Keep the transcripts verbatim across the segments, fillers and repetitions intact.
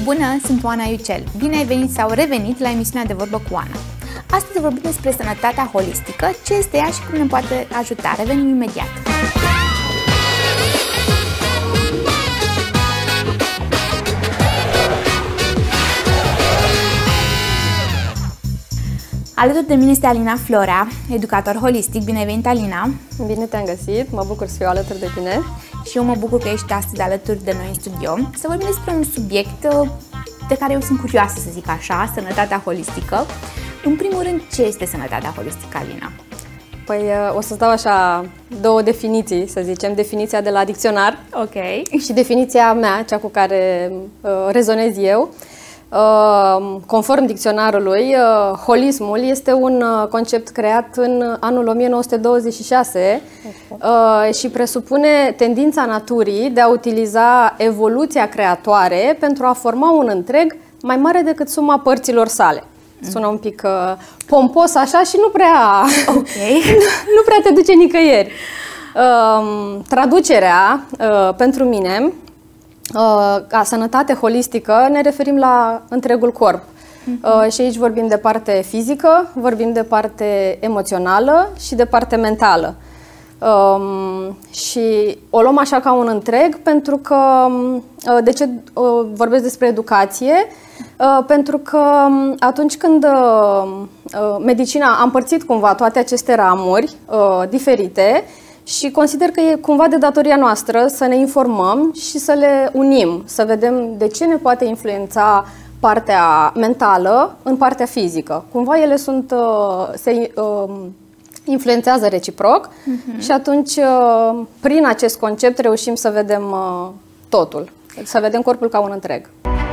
Bună, sunt Oana Iucel. Bine ai venit sau revenit la emisiunea De Vorbă cu Oana. Astăzi vorbim despre sănătatea holistică, ce este ea și cum ne poate ajuta. Revenim imediat. Alături de mine este Alina Florea, educator holistic. Bine ai venit, Alina! Bine te-am găsit, mă bucur să fiu alături de tine. Și eu mă bucur că ești astăzi alături de noi în studio. Să vorbim despre un subiect de care eu sunt curioasă, să zic așa, sănătatea holistică. În primul rând, ce este sănătatea holistică, Alina? Păi o să-ți dau așa două definiții, să zicem, definiția de la dicționar. Ok. Și definiția mea, cea cu care uh, rezonez eu. Uh, conform dicționarului, uh, holismul este un uh, concept creat în anul o mie nouă sute douăzeci și șase uh, și presupune tendința naturii de a utiliza evoluția creatoare pentru a forma un întreg mai mare decât suma părților sale. Sună un pic uh, pompos așa și nu prea, okay. nu prea te duce nicăieri. Uh, traducerea uh, pentru mine, ca sănătate holistică, ne referim la întregul corp. Uh-huh. Și aici vorbim de parte fizică, vorbim de parte emoțională și de parte mentală. Um, și o luăm așa ca un întreg pentru că, de ce uh, vorbesc despre educație? Uh, pentru că atunci când uh, medicina a împărțit cumva toate aceste ramuri uh, diferite, și consider că e cumva de datoria noastră să ne informăm și să le unim, să vedem de ce ne poate influența partea mentală în partea fizică. Cumva ele sunt, se influențează reciproc uh-huh. și atunci prin acest concept reușim să vedem totul, să vedem corpul ca un întreg.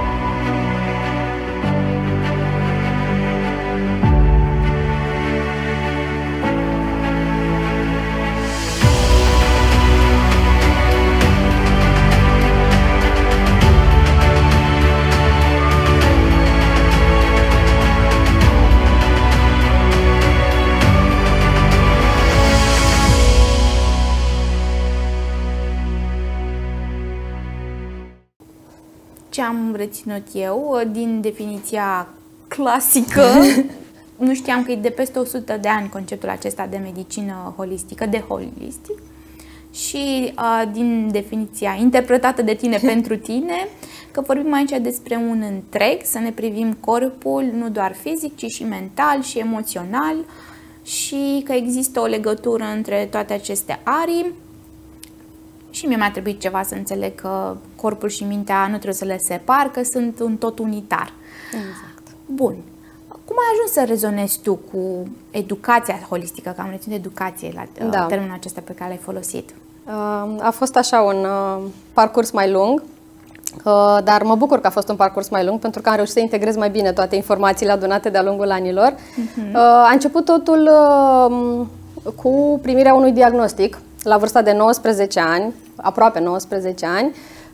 Ce am reținut eu din definiția clasică, nu știam că e de peste o sută de ani conceptul acesta de medicină holistică, de holistic, și uh, din definiția interpretată de tine pentru tine, că vorbim aici despre un întreg, să ne privim corpul nu doar fizic, ci și mental și emoțional, și că există o legătură între toate aceste arii. Și mie mi-a trebuit ceva să înțeleg că corpul și mintea nu trebuie să le separ, că sunt un tot unitar. Exact. Bun. Cum ai ajuns să rezonezi tu cu educația holistică, că am reținut educație la da. termenul acesta pe care l-ai folosit? A fost așa un parcurs mai lung, dar mă bucur că a fost un parcurs mai lung pentru că am reușit să integrez mai bine toate informațiile adunate de-a lungul anilor. Uh-huh. A început totul cu primirea unui diagnostic la vârsta de nouăsprezece ani, aproape nouăsprezece ani,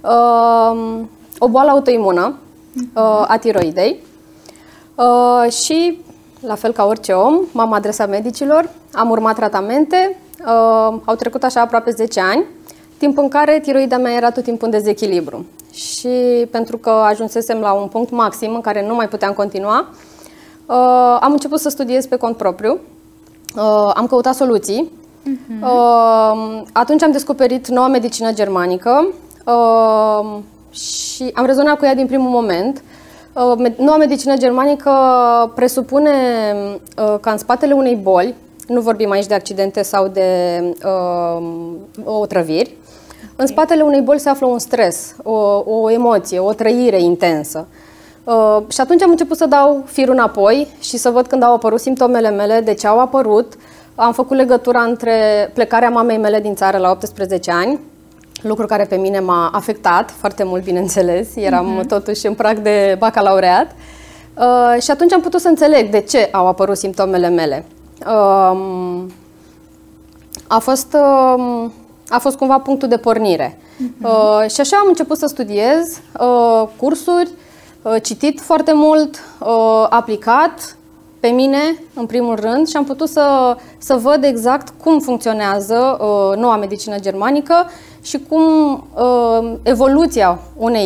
o boală autoimună a tiroidei și, la fel ca orice om, m-am adresat medicilor, am urmat tratamente, au trecut așa aproape zece ani, timp în care tiroida mea era tot timpul în dezechilibru. Și pentru că ajunsesem la un punct maxim în care nu mai puteam continua, am început să studiez pe cont propriu, am căutat soluții. Uh-huh. Uh, atunci am descoperit noua medicină germanică uh, și am rezonat cu ea din primul moment. Uh, noua medicină germanică presupune uh, că în spatele unei boli, nu vorbim aici de accidente sau de uh, otrăviri, okay. În spatele unei boli se află un stres, o, o emoție, o trăire intensă. Uh, și atunci am început să dau firul înapoi și să văd când au apărut simptomele mele, de ce au apărut. Am făcut legătura între plecarea mamei mele din țară la optsprezece ani, lucru care pe mine m-a afectat foarte mult, bineînțeles. Eram uh-huh. totuși în prag de bacalaureat. Uh, și atunci am putut să înțeleg de ce au apărut simptomele mele. Uh, a, fost, uh, a fost cumva punctul de pornire. Uh-huh. Uh, și așa am început să studiez uh, cursuri, uh, citit foarte mult, uh, aplicat pe mine, în primul rând, și am putut să, să văd exact cum funcționează uh, noua medicină germanică și cum uh, evoluția unei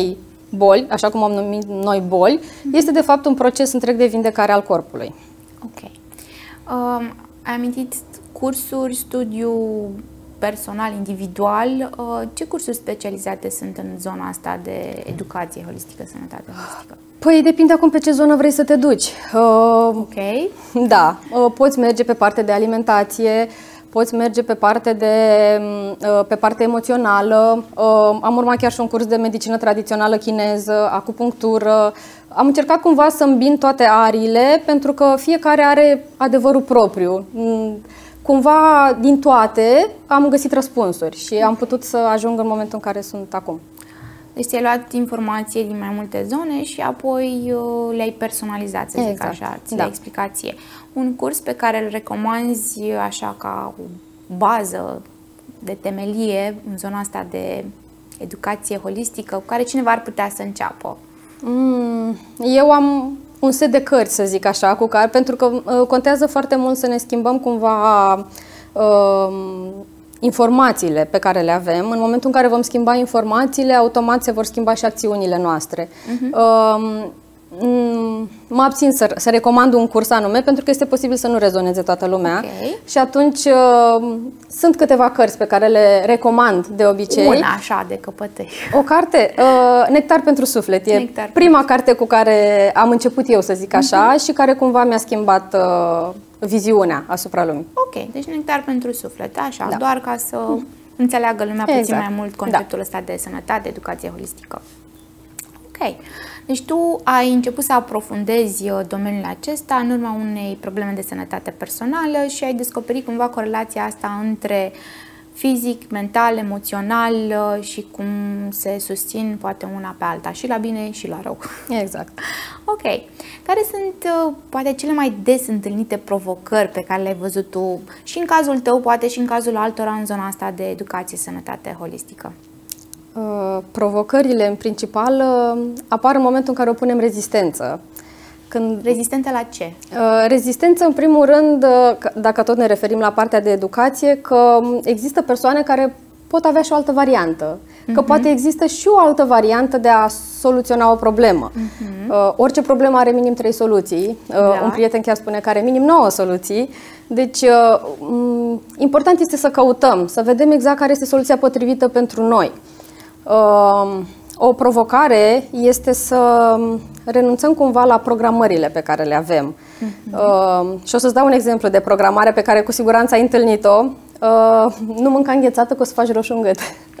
boli, așa cum am numit noi boli, mm-hmm. este de fapt un proces întreg de vindecare al corpului. Ok. Um, ai amintit cursuri, studiu personal, individual. Uh, ce cursuri specializate sunt în zona asta de educație holistică, sănătate holistică? Păi depinde acum pe ce zonă vrei să te duci. Uh, ok. Da, uh, poți merge pe partea de alimentație, poți merge pe partea de uh, pe partea emoțională. Uh, am urmat chiar și un curs de medicină tradițională chineză, acupunctură. Am încercat cumva să îmbin toate ariile, pentru că fiecare are adevărul propriu. Cumva din toate am găsit răspunsuri și am putut să ajung în momentul în care sunt acum. Deci ți-ai luat informație din mai multe zone și apoi uh, le-ai personalizat, să zic exact. așa, ți da. le-ai explicație. Un curs pe care îl recomanzi așa ca o bază de temelie în zona asta de educație holistică, cu care cineva ar putea să înceapă? Mm, eu am un set de cărți, să zic așa, cu care, pentru că uh, contează foarte mult să ne schimbăm cumva uh, informațiile pe care le avem. În momentul în care vom schimba informațiile, automat se vor schimba și acțiunile noastre. Uh-huh. uh, Mă abțin să, să recomand un curs anume, pentru că este posibil să nu rezoneze toată lumea. Okay. Și atunci uh, sunt câteva cărți pe care le recomand de obicei. Una așa de căpătâi. O carte, uh, Nectar pentru suflet. E Nectar prima pentru... carte cu care am început eu, să zic așa, uh-huh. și care cumva mi-a schimbat uh, viziunea asupra lumii. Ok, deci Nectar pentru suflet, așa, da. Doar ca să uh-huh. înțeleagă lumea exact. puțin mai mult conceptul da. ăsta de sănătate, educație holistică. Ok. Deci tu ai început să aprofundezi domeniul acesta în urma unei probleme de sănătate personală și ai descoperit cumva corelația asta între fizic, mental, emoțional și cum se susțin poate una pe alta, și la bine și la rău. Exact. Ok. Care sunt poate cele mai des întâlnite provocări pe care le-ai văzut tu și în cazul tău, poate și în cazul altora, în zona asta de educație, sănătate holistică? Uh, provocările, în principal, uh, apar în momentul în care opunem rezistență. Când... Rezistență la ce? Uh, rezistență, în primul rând, uh, dacă tot ne referim la partea de educație, că există persoane care pot avea și o altă variantă. Uh-huh. Că poate există și o altă variantă de a soluționa o problemă. Uh-huh. Uh, orice problemă are minim trei soluții. Uh, da. Un prieten chiar spune că are minim nouă soluții. Deci, uh, important este să căutăm, să vedem exact care este soluția potrivită pentru noi. Uh, o provocare este să renunțăm cumva la programările pe care le avem. Uh-huh. Uh, și o să-ți dau un exemplu de programare pe care cu siguranță ai întâlnit-o. Uh, nu mânca înghețată că o să faci roșu în gât.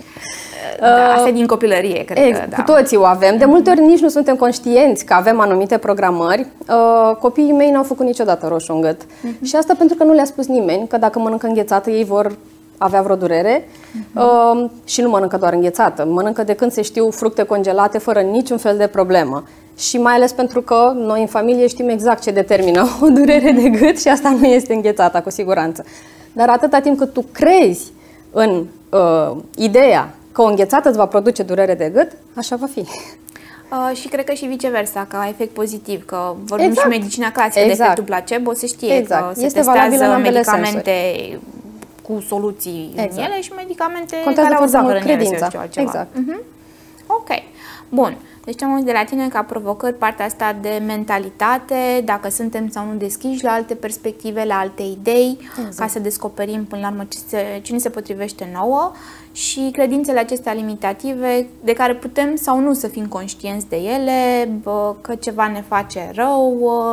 Da, asta e din copilărie, cred ex, că, da. Cu toții o avem. De multe ori nici nu suntem conștienți că avem anumite programări. Uh, copiii mei n-au făcut niciodată roșu în gât. Uh-huh. Și asta pentru că nu le-a spus nimeni că dacă mănâncă înghețată ei vor avea vreo durere. Uh-huh. uh, și nu mănâncă doar înghețată. Mănâncă, de când se știu, fructe congelate fără niciun fel de problemă. Și mai ales pentru că noi în familie știm exact ce determină o durere de gât și asta nu este înghețata, cu siguranță. Dar atâta timp cât tu crezi în uh, ideea că o înghețată îți va produce durere de gât, așa va fi. Uh, și cred că și viceversa, ca efect pozitiv, că vorbim exact. și medicina clasică exact. de efectul placebo, se știe exact. că se este testează medicamente sensuri. cu soluții exact. în ele și medicamente contează care au zahăr în ele, credința. sau altceva. Exact. Uh-huh. Ok. Bun. Deci am auzit de la tine ca provocări partea asta de mentalitate, dacă suntem sau nu deschiși la alte perspective, la alte idei, exact. ca să descoperim până la urmă ce, se, ce ne se potrivește nouă, și credințele acestea limitative de care putem sau nu să fim conștienți de ele, bă, că ceva ne face rău,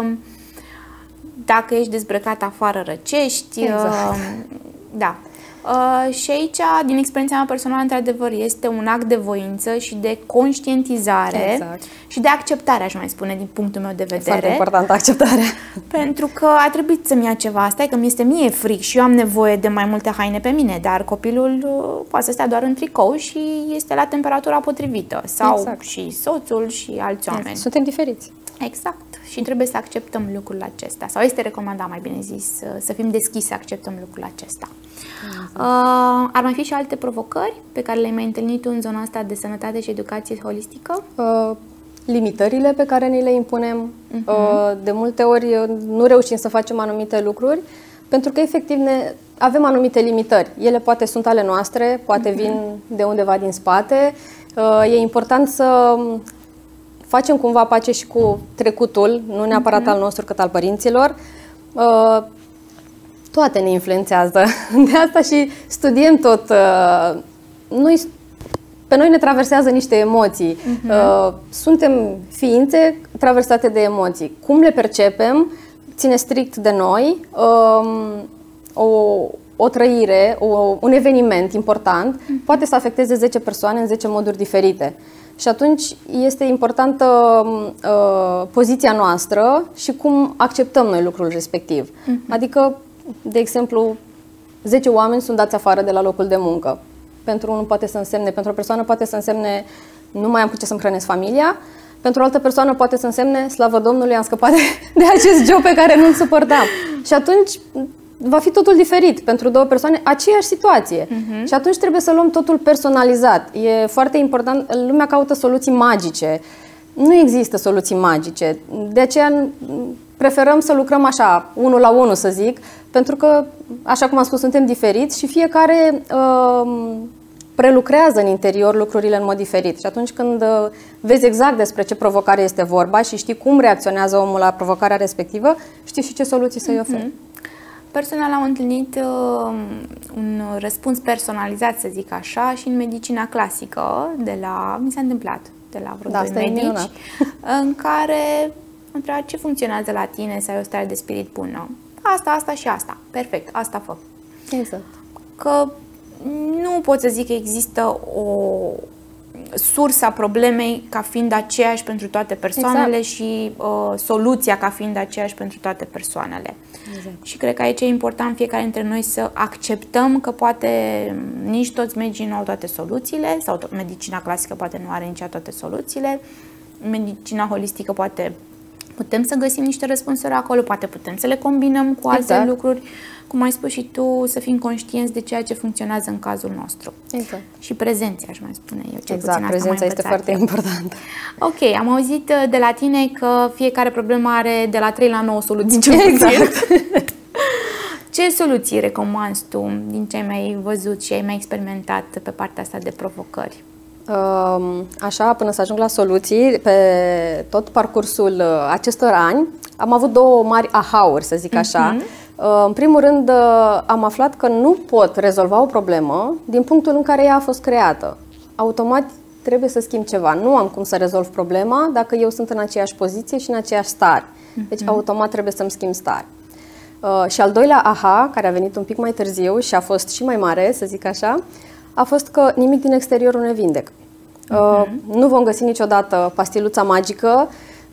dacă ești dezbrăcat afară răcești, exact. da. Uh, și aici, din experiența mea personală, într-adevăr, este un act de voință și de conștientizare exact. și de acceptare, aș mai spune, din punctul meu de vedere. Foarte importantă acceptarea. Pentru că a trebuit să-mi ia ceva. Asta e că mi este mie fric și eu am nevoie de mai multe haine pe mine, dar copilul uh, poate să stea doar în tricou și este la temperatura potrivită. Sau exact. și soțul și alți oameni. Exact. Suntem diferiți. Exact. Și trebuie să acceptăm lucrul acesta. Sau este recomandat, mai bine zis, să fim deschiși să acceptăm lucrul acesta. Exact. Uh, ar mai fi și alte provocări pe care le-ai mai întâlnit tu în zona asta de sănătate și educație holistică? Uh, limitările pe care ni le impunem. Uh-huh. Uh, de multe ori nu reușim să facem anumite lucruri pentru că efectiv ne avem anumite limitări. Ele poate sunt ale noastre, poate uh-huh. vin de undeva din spate. Uh, e important să facem cumva pace și cu trecutul, nu neapărat uh-huh. al nostru, cât al părinților. Uh, toate ne influențează. De asta și studiem tot. Uh, noi, pe noi ne traversează niște emoții. Uh-huh. Uh, suntem ființe traversate de emoții. Cum le percepem ține strict de noi. Uh, o, o trăire, o, un eveniment important uh-huh. poate să afecteze zece persoane în zece moduri diferite. Și atunci este importantă uh, poziția noastră și cum acceptăm noi lucrul respectiv. Uh-huh. Adică, de exemplu, zece oameni sunt dați afară de la locul de muncă. Pentru unul poate să însemne, pentru o persoană poate să însemne nu mai am cu ce să-mi hrănesc familia, pentru o altă persoană poate să însemne slavă Domnului, am scăpat de, de acest job pe care nu-l suportam. Și atunci va fi totul diferit pentru două persoane, aceeași situație. Uh-huh. Și atunci trebuie să luăm totul personalizat. E foarte important, lumea caută soluții magice. Nu există soluții magice. De aceea preferăm să lucrăm așa, unul la unul, să zic, pentru că, așa cum am spus, suntem diferiți și fiecare uh, prelucrează în interior lucrurile în mod diferit. Și atunci când uh, vezi exact despre ce provocare este vorba și știi cum reacționează omul la provocarea respectivă, știi și ce soluții să-i oferi. Uh-huh. Personal am întâlnit uh, un răspuns personalizat, să zic așa, și în medicina clasică, de la, mi s-a întâmplat, de la vreo da, doi medici, în care am întrebat ce funcționează la tine să ai o stare de spirit bună. Asta, asta și asta. Perfect, asta fă. Exact. Că nu pot să zic că există o sursa problemei ca fiind aceeași pentru toate persoanele exact. și uh, soluția ca fiind aceeași pentru toate persoanele. Exact. Și cred că aici e important fiecare dintre noi să acceptăm că poate nici toți medicii nu au toate soluțiile, sau medicina clasică poate nu are nici toate soluțiile, medicina holistică poate putem să găsim niște răspunsuri acolo, poate putem să le combinăm cu alte exact. lucruri. Cum ai spus și tu, să fim conștienți de ceea ce funcționează în cazul nostru. Exact. Și prezența, aș mai spune eu. Cel exact, puțin prezența este foarte importantă. Ok, am auzit de la tine că fiecare problemă are de la trei la nouă soluții. Exact. Ce soluții recomanzi tu din ce ai mai văzut și ai mai experimentat pe partea asta de provocări? Așa, până să ajung la soluții, pe tot parcursul acestor ani, am avut două mari aha-uri, să zic așa. Uh-huh. În primul rând, am aflat că nu pot rezolva o problemă din punctul în care ea a fost creată. Automat trebuie să schimb ceva. Nu am cum să rezolv problema dacă eu sunt în aceeași poziție și în aceeași stare. Deci, uh-huh. automat trebuie să-mi schimb stare. Și al doilea aha, care a venit un pic mai târziu și a fost și mai mare, să zic așa, a fost că nimic din exterior nu ne vindecă. Uh-huh. Nu vom găsi niciodată pastiluța magică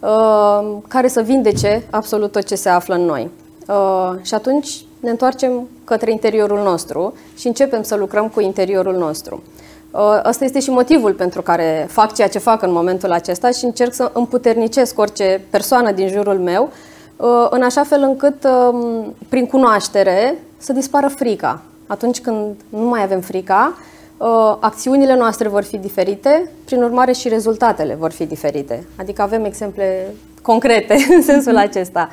care să vindece absolut tot ce se află în noi. Uh, și atunci ne întoarcem către interiorul nostru și începem să lucrăm cu interiorul nostru. Uh, ăsta este și motivul pentru care fac ceea ce fac în momentul acesta și încerc să împuternicesc orice persoană din jurul meu, uh, în așa fel încât, uh, prin cunoaștere, să dispară frica. Atunci când nu mai avem frica, uh, acțiunile noastre vor fi diferite, prin urmare și rezultatele vor fi diferite. Adică avem exemple concrete în sensul acesta.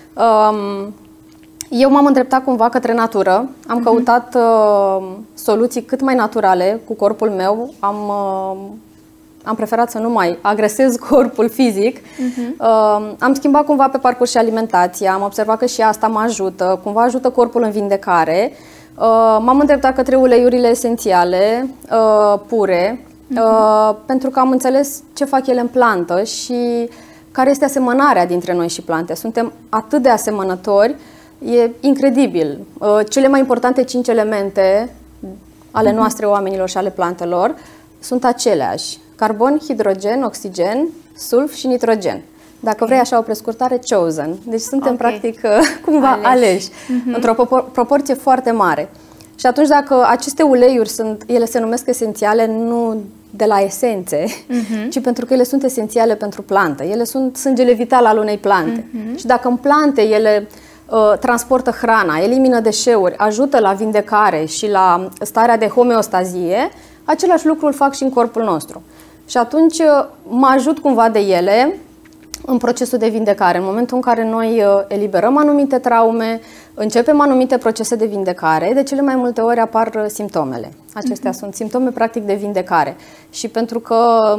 Um, eu m-am îndreptat cumva către natură, am uh-huh. căutat uh, soluții cât mai naturale cu corpul meu, am, uh, am preferat să nu mai agresez corpul fizic, uh-huh. uh, am schimbat cumva pe parcurs și alimentația, am observat că și asta mă ajută, cumva ajută corpul în vindecare, uh, m-am îndreptat către uleiurile esențiale, uh, pure, uh-huh. uh, pentru că am înțeles ce fac ele în plantă și care este asemănarea dintre noi și plante. Suntem atât de asemănători, e incredibil. Cele mai importante cinci elemente ale noastre, oamenilor și ale plantelor, sunt aceleași. Carbon, hidrogen, oxigen, sulf și nitrogen. Dacă vrei așa o prescurtare, chosen. Deci suntem okay. practic cumva aleși, aleși uh-huh. într-o propor- proporție foarte mare. Și atunci dacă aceste uleiuri sunt, ele se numesc esențiale nu de la esențe, uh-huh. ci pentru că ele sunt esențiale pentru plantă. Ele sunt sângele vital al unei plante. Uh-huh. Și dacă în plante ele uh, transportă hrana, elimină deșeuri, ajută la vindecare și la starea de homeostazie, același lucru îl fac și în corpul nostru. Și atunci uh, mă ajut cumva de ele în procesul de vindecare. În momentul în care noi uh, eliberăm anumite traume, începem anumite procese de vindecare, de cele mai multe ori apar simptomele. Acestea uh-huh. sunt simptome practic de vindecare. Și pentru că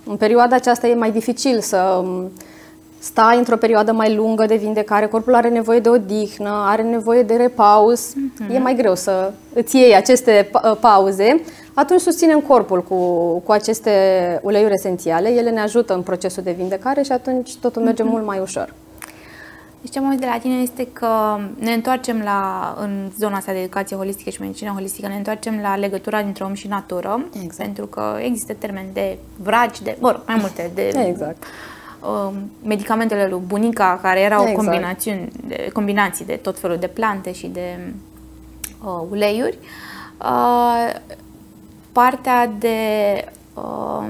În perioada aceasta e mai dificil să stai într-o perioadă mai lungă de vindecare, corpul are nevoie de odihnă, are nevoie de repaus, mm-hmm. e mai greu să îți iei aceste pauze. Atunci susținem corpul cu, cu aceste uleiuri esențiale, ele ne ajută în procesul de vindecare și atunci totul merge mm-hmm. mult mai ușor. Deci ce am auzit de la tine este că ne întoarcem la, în zona asta de educație holistică și medicină holistică, ne întoarcem la legătura dintre om și natură, exact. Pentru că există termeni de vraci, de, bă, mai multe, de exact. uh, medicamentele lui bunica, care erau exact. combinații, de, combinații de tot felul de plante și de uh, uleiuri. Uh, partea de... Uh,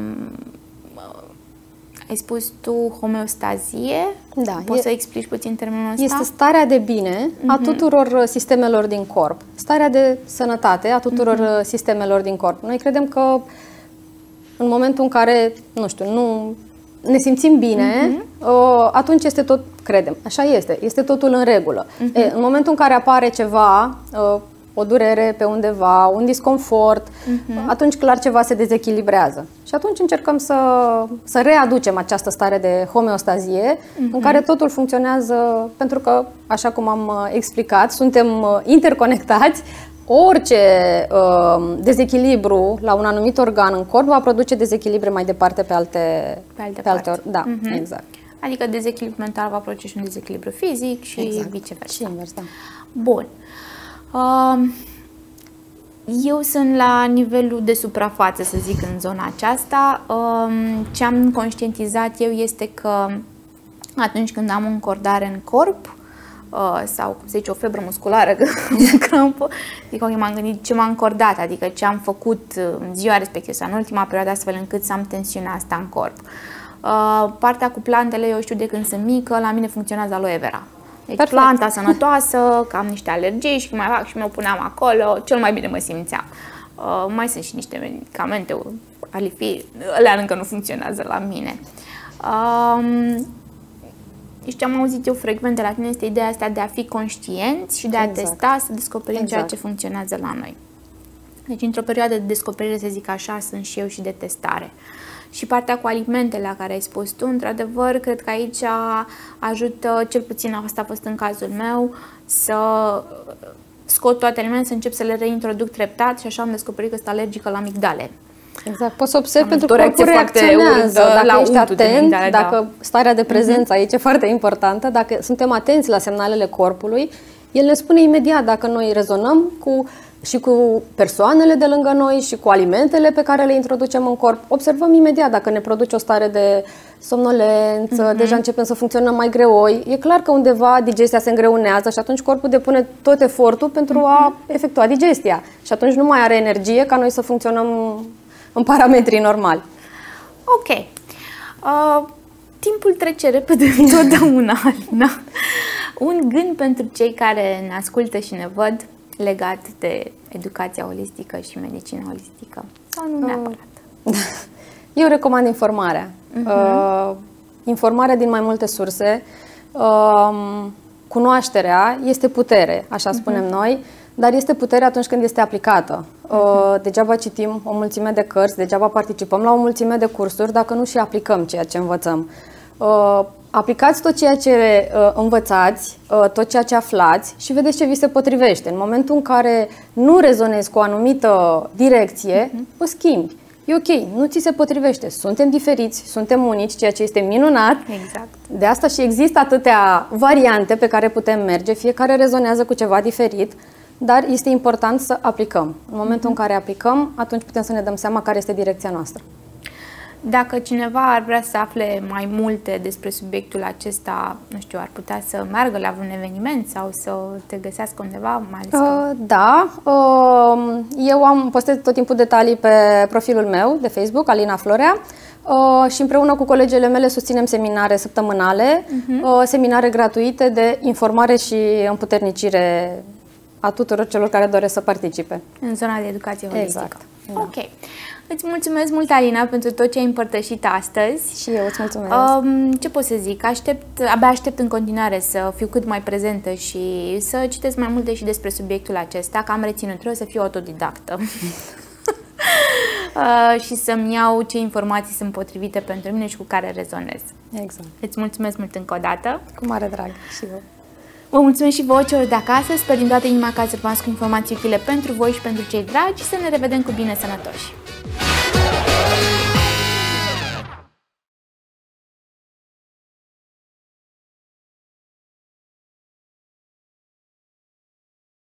ai spus tu homeostazie? Da. Poți e, să explici puțin termenul ăsta? Este starea de bine uh-huh. a tuturor sistemelor din corp. Starea de sănătate a tuturor uh-huh. sistemelor din corp. Noi credem că în momentul în care, nu știu, nu ne simțim bine, uh-huh. atunci este tot, credem, așa este, este totul în regulă. Uh-huh. E, în momentul în care apare ceva, o durere pe undeva, un disconfort, uh-huh. atunci clar ceva se dezechilibrează. Și atunci încercăm să, să readucem această stare de homeostazie uh-huh. în care totul funcționează, pentru că, așa cum am explicat, suntem interconectați. Orice uh, dezechilibru la un anumit organ în corp va produce dezechilibre mai departe pe alte, pe alte, pe alte ori. Da, uh-huh. exact. Adică dezechilibru mental va produce și un dezechilibru fizic și exact. viceversa. Și invers, da. Bun. Eu sunt la nivelul de suprafață, să zic, în zona aceasta. Ce am conștientizat eu este că atunci când am o încordare în corp sau, cum se zice, o febră musculară, crampă, adică m-am gândit ce m-a încordat, adică ce am făcut în ziua respectivă sau în ultima perioadă astfel încât să am tensiunea asta în corp. Partea cu plantele, eu știu de când sunt mică, la mine funcționează aloe vera. Deci perfect. Planta sănătoasă, că am niște alergii și mai fac și mi-o puneam acolo, cel mai bine mă simțeam. Uh, mai sunt și niște medicamente, alifii, alea încă nu funcționează la mine. Uh, deci ce am auzit eu frecvent de la tine este ideea asta de a fi conștienți și de a exact. testa, să descoperim exact. ceea ce funcționează la noi. Deci într-o perioadă de descoperire, să zic așa, sunt și eu și de testare. Și partea cu alimentele la care ai spus tu, într-adevăr, cred că aici ajută, cel puțin asta a fost în cazul meu, să scot toate alimentele, să încep să le reintroduc treptat și așa am descoperit că sunt alergică la migdale. Exact, poți să observi pentru că corpul reacționează, dacă la ești atent, migdale, dacă da. starea de prezență uh-huh. aici e foarte importantă, dacă suntem atenți la semnalele corpului, el ne spune imediat dacă noi rezonăm cu și cu persoanele de lângă noi și cu alimentele pe care le introducem în corp. Observăm imediat dacă ne produce o stare de somnolență, mm-hmm. deja începem să funcționăm mai greoi. E clar că undeva digestia se îngreunează și atunci corpul depune tot efortul pentru mm-hmm. a efectua digestia. Și atunci nu mai are energie ca noi să funcționăm în parametrii normali. Ok. Uh, timpul trece repede întotdeauna, Alina. Un gând pentru cei care ne ascultă și ne văd legat de educația holistică și medicina holistică? Sau nu neapărat? Eu recomand informarea. Uh-huh. Uh, informarea din mai multe surse. Uh, cunoașterea este putere, așa spunem uh-huh. noi, dar este putere atunci când este aplicată. Uh, degeaba citim o mulțime de cărți, degeaba participăm la o mulțime de cursuri dacă nu și aplicăm ceea ce învățăm. Uh, Aplicați tot ceea ce uh, învățați, uh, tot ceea ce aflați și vedeți ce vi se potrivește. În momentul în care nu rezonezi cu o anumită direcție, uh-huh. o schimbi. E ok, nu ți se potrivește. Suntem diferiți, suntem unici, ceea ce este minunat. Exact. De asta și există atâtea variante pe care putem merge, fiecare rezonează cu ceva diferit, dar este important să aplicăm. În momentul uh-huh. în care aplicăm, atunci putem să ne dăm seama care este direcția noastră. Dacă cineva ar vrea să afle mai multe despre subiectul acesta, nu știu, ar putea să meargă la vreun eveniment sau să te găsească undeva? Mai ales că... uh, da, uh, eu am postez tot timpul detalii pe profilul meu de Facebook, Alina Florea, uh, și împreună cu colegele mele susținem seminare săptămânale, uh-huh. uh, seminare gratuite de informare și împuternicire a tuturor celor care doresc să participe. În zona de educație holistică. Exact. Da. Ok. Îți mulțumesc mult, Alina, pentru tot ce ai împărtășit astăzi. Și eu îți mulțumesc. Um, ce pot să zic? Aștept, abia aștept în continuare să fiu cât mai prezentă și să citesc mai multe și despre subiectul acesta, că am reținut, trebuie să fiu autodidactă. uh, și să-mi iau ce informații sunt potrivite pentru mine și cu care rezonez. Exact. Îți mulțumesc mult încă o dată. Cu mare drag și eu. Vă mulțumesc și vouă celor de acasă, sper din toată inima că ați rămas cu informații utile pentru voi și pentru cei dragi și să ne revedem cu bine sănătoși!